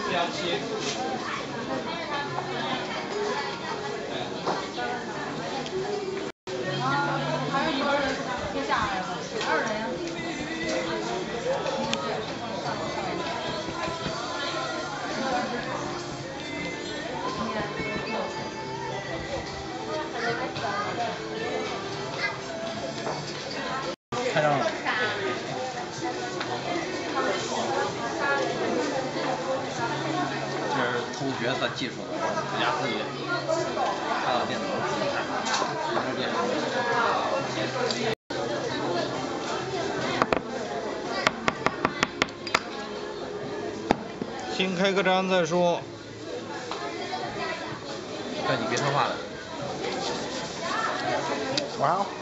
还有一个人接下来了，还有人呀。 开张了。这是偷角色技术，大家自己开到电脑上自己看，不是电脑。 先开个张再说。 但你别说话了。 哇哦！